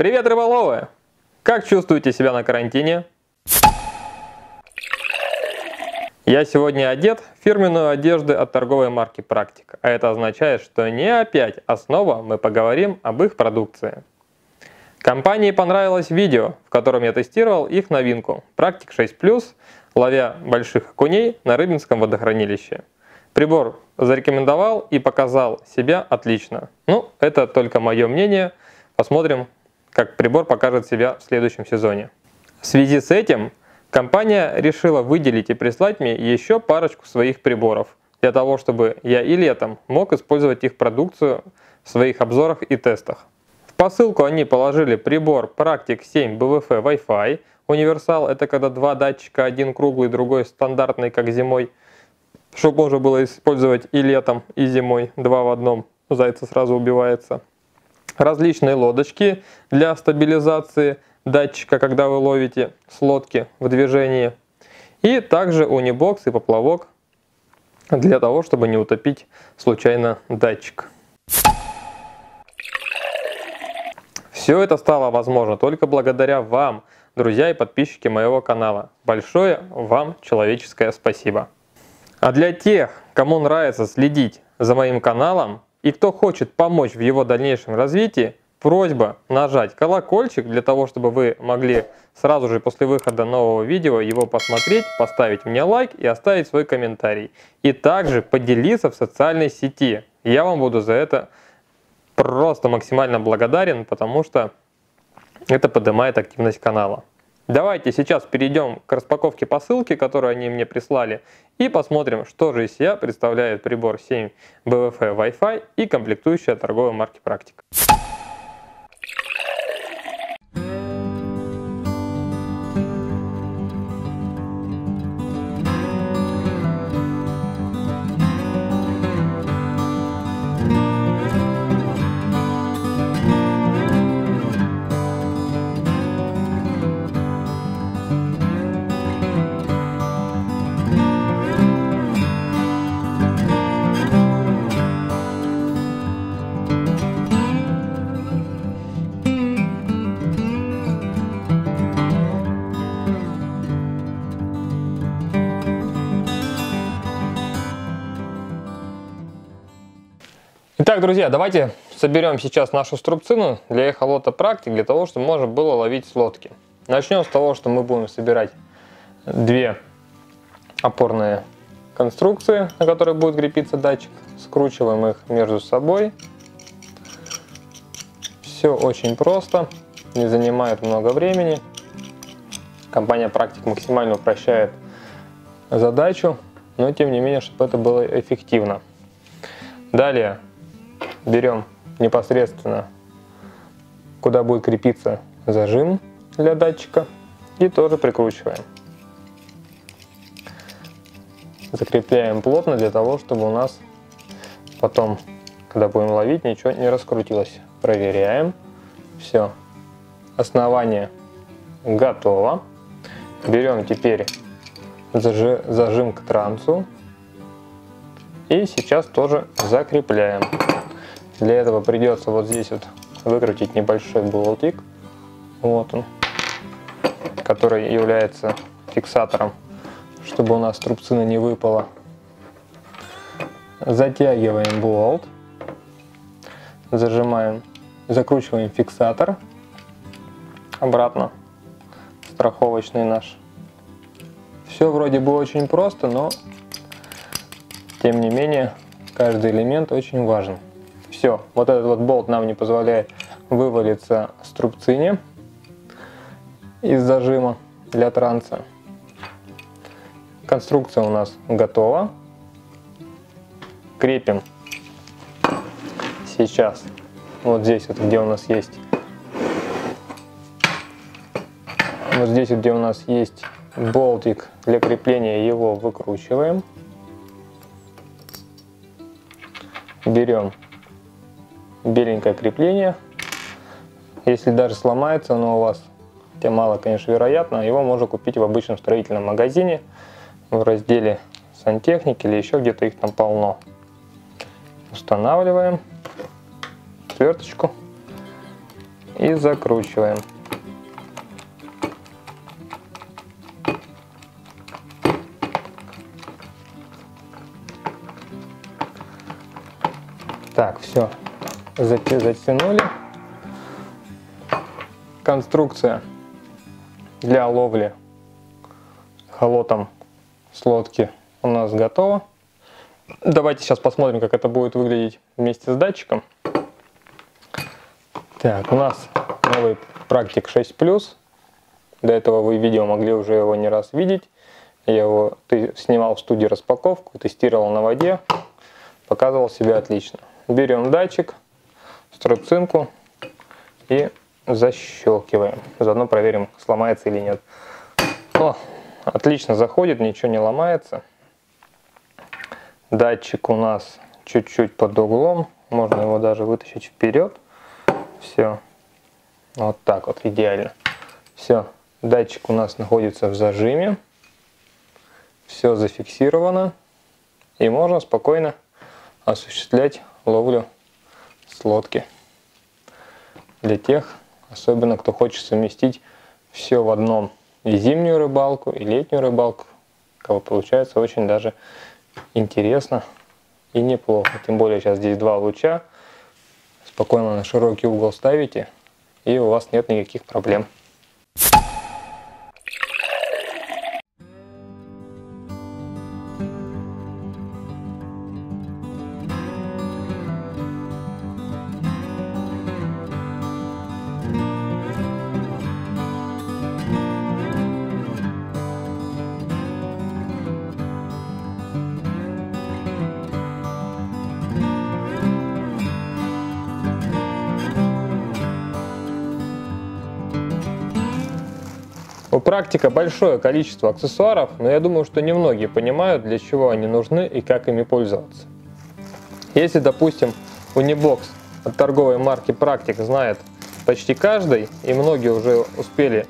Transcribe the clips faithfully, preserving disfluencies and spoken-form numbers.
Привет, рыболовы! Как чувствуете себя на карантине? Я сегодня одет в фирменную одежду от торговой марки Practic, а это означает, что не опять, а снова мы поговорим об их продукции. Компании понравилось видео, в котором я тестировал их новинку Practic шесть плюс, ловя больших окуней на Рыбинском водохранилище. Прибор зарекомендовал и показал себя отлично. Ну, это только мое мнение. Посмотрим, как прибор покажет себя в следующем сезоне. В связи с этим компания решила выделить и прислать мне еще парочку своих приборов, для того, чтобы я и летом мог использовать их продукцию в своих обзорах и тестах. В посылку они положили прибор Practic семь би ви эф Wi-Fi. Универсал — это когда два датчика, один круглый, другой стандартный, как зимой, чтобы можно было использовать и летом, и зимой, два в одном, зайца сразу убивается. Различные лодочки для стабилизации датчика, когда вы ловите с лодки в движении. И также унибокс и поплавок для того, чтобы не утопить случайно датчик. Все это стало возможно только благодаря вам, друзья и подписчики моего канала. Большое вам человеческое спасибо. А для тех, кому нравится следить за моим каналом и кто хочет помочь в его дальнейшем развитии, просьба нажать колокольчик для того, чтобы вы могли сразу же после выхода нового видео его посмотреть, поставить мне лайк и оставить свой комментарий. И также поделиться в социальной сети. Я вам буду за это просто максимально благодарен, потому что это поднимает активность канала. Давайте сейчас перейдем к распаковке посылки, которую они мне прислали, и посмотрим, что же из себя представляет прибор семь би ви эф Wi-Fi и комплектующая торговой марки Practic. Итак, друзья, давайте соберем сейчас нашу струбцину для эхолота Practic, для того, чтобы можно было ловить с лодки. Начнем с того, что мы будем собирать две опорные конструкции, на которые будет крепиться датчик. Скручиваем их между собой. Все очень просто, не занимает много времени. Компания Practic максимально упрощает задачу, но тем не менее, чтобы это было эффективно. Далее берем непосредственно, куда будет крепиться зажим для датчика, и тоже прикручиваем. Закрепляем плотно для того, чтобы у нас потом, когда будем ловить, ничего не раскрутилось. Проверяем. Все. Основание готово. Берем теперь зажим к трансу. И сейчас тоже закрепляем. Для этого придется вот здесь вот выкрутить небольшой болтик. Вот он. Который является фиксатором, чтобы у нас струбцина не выпала. Затягиваем болт. Зажимаем. Закручиваем фиксатор. Обратно. Страховочный наш. Все вроде бы очень просто, но тем не менее, каждый элемент очень важен. Все, вот этот вот болт нам не позволяет вывалиться струбцине из зажима для транса. Конструкция у нас готова. Крепим сейчас вот здесь вот, где у нас есть, вот здесь вот, где у нас есть болтик для крепления, его выкручиваем. Берем беленькое крепление. Если даже сломается, но у вас, тем мало, конечно, вероятно, его можно купить в обычном строительном магазине, в разделе сантехники или еще где-то их там полно. Устанавливаем отверточку и закручиваем. Так, все, затянули. Конструкция для ловли холотом с лодки у нас готова. Давайте сейчас посмотрим, как это будет выглядеть вместе с датчиком. Так, у нас новый Практик шесть плюс. До этого вы видео могли уже его не раз видеть. Я его снимал в студии распаковку, тестировал на воде, показывал себя отлично. Берем датчик, струбцинку и защелкиваем. Заодно проверим, сломается или нет. О, отлично заходит, ничего не ломается. Датчик у нас чуть-чуть под углом. Можно его даже вытащить вперед. Все. Вот так вот, идеально. Все. Датчик у нас находится в зажиме. Все зафиксировано. И можно спокойно осуществлять ловлю с лодки. Для тех, особенно кто хочет совместить все в одном. И зимнюю рыбалку, и летнюю рыбалку. Как получается очень даже интересно и неплохо. Тем более сейчас здесь два луча. Спокойно на широкий угол ставите, и у вас нет никаких проблем. У Практика большое количество аксессуаров, но я думаю, что немногие понимают, для чего они нужны и как ими пользоваться. Если, допустим, унибокс от торговой марки Практик знает почти каждый, и многие уже успели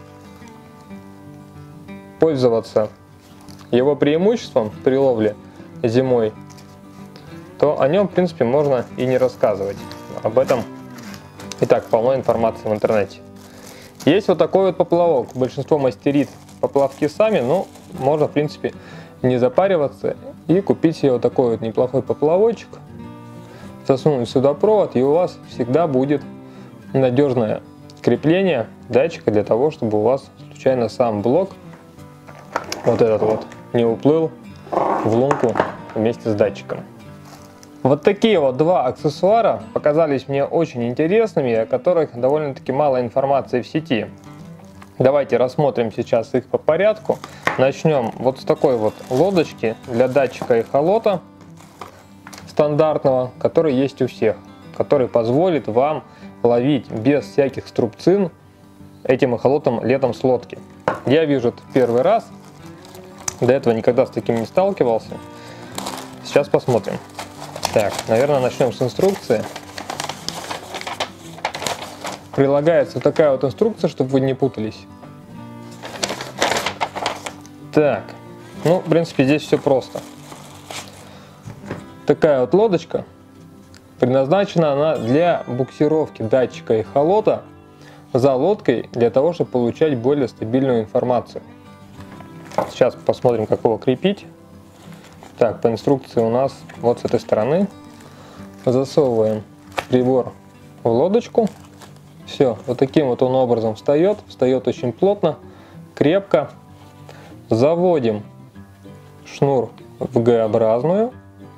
пользоваться его преимуществом при ловле зимой, то о нем, в принципе, можно и не рассказывать. Об этом и так полно информации в интернете. Есть вот такой вот поплавок. Большинство мастерит поплавки сами, но можно, в принципе, не запариваться и купить себе вот такой вот неплохой поплавочек, засунуть сюда провод, и у вас всегда будет надежное крепление датчика для того, чтобы у вас случайно сам блок, вот этот вот, не уплыл в лунку вместе с датчиком. Вот такие вот два аксессуара показались мне очень интересными, о которых довольно-таки мало информации в сети. Давайте рассмотрим сейчас их по порядку. Начнем вот с такой вот лодочки для датчика эхолота стандартного, который есть у всех, который позволит вам ловить без всяких струбцин этим эхолотом летом с лодки. Я вижу это первый раз, до этого никогда с таким не сталкивался. Сейчас посмотрим. Так, наверное, начнем с инструкции. Прилагается такая вот инструкция, чтобы вы не путались. Так, ну, в принципе, здесь все просто. Такая вот лодочка. Предназначена она для буксировки датчика эхолота за лодкой, для того, чтобы получать более стабильную информацию. Сейчас посмотрим, как его крепить. Так, по инструкции у нас вот с этой стороны засовываем прибор в лодочку. Все, вот таким вот он образом встает, встает очень плотно, крепко. Заводим шнур в Г-образную.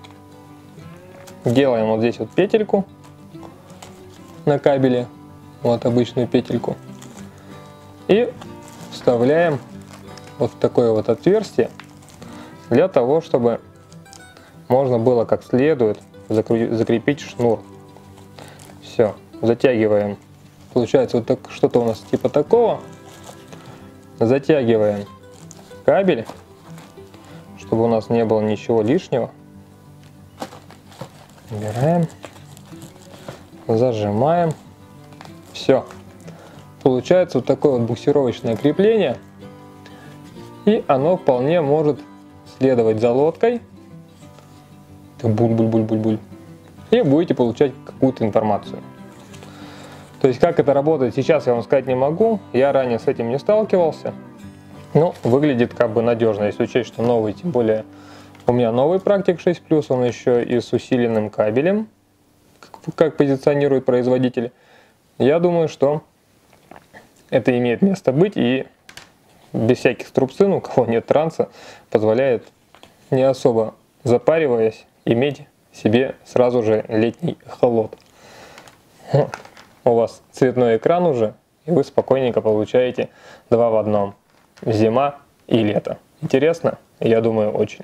Делаем вот здесь вот петельку на кабеле, вот обычную петельку. И вставляем вот в такое вот отверстие, для того, чтобы можно было как следует закрепить шнур. Все, затягиваем. Получается вот так, что-то у нас типа такого. Затягиваем кабель, чтобы у нас не было ничего лишнего. Убираем, зажимаем. Все. Получается вот такое вот буксировочное крепление. И оно вполне может следовать за лодкой. Буль-буль-буль-буль-буль. И будете получать какую-то информацию. То есть как это работает сейчас, я вам сказать не могу. Я ранее с этим не сталкивался. Ну, выглядит как бы надежно, если учесть, что новый, тем более у меня новый Практик шесть плюс, он еще и с усиленным кабелем, как, как позиционирует производитель. Я думаю, что это имеет место быть и без всяких струбцин, у кого нет транса, позволяет, не особо запариваясь, иметь себе сразу же летний холод. У вас цветной экран уже, и вы спокойненько получаете два в одном. Зима и лето. Интересно? Я думаю, очень.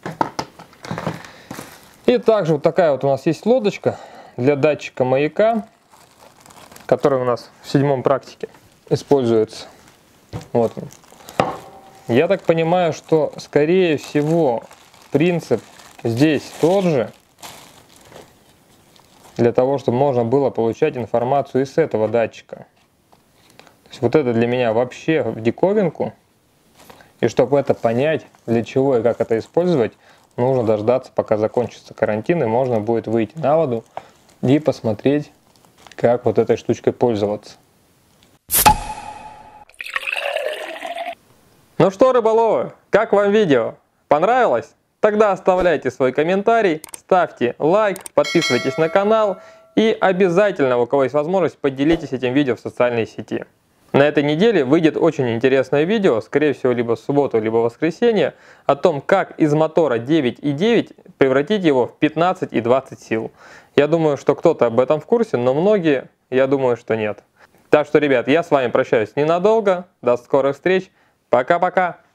И также вот такая вот у нас есть лодочка для датчика маяка, который у нас в седьмом Практике используется. Вот он. Я так понимаю, что скорее всего принцип здесь тот же, для того, чтобы можно было получать информацию из этого датчика. То есть вот это для меня вообще в диковинку. И чтобы это понять, для чего и как это использовать, нужно дождаться, пока закончится карантин, и можно будет выйти на воду и посмотреть, как вот этой штучкой пользоваться. Ну что, рыболовы, как вам видео? Понравилось? Тогда оставляйте свой комментарий, ставьте лайк, подписывайтесь на канал и обязательно, у кого есть возможность, поделитесь этим видео в социальной сети. На этой неделе выйдет очень интересное видео, скорее всего, либо в субботу, либо в воскресенье, о том, как из мотора девять и девять превратить его в пятнадцать и двадцать сил. Я думаю, что кто-то об этом в курсе, но многие, я думаю, что нет. Так что, ребят, я с вами прощаюсь ненадолго. До скорых встреч. Пока-пока.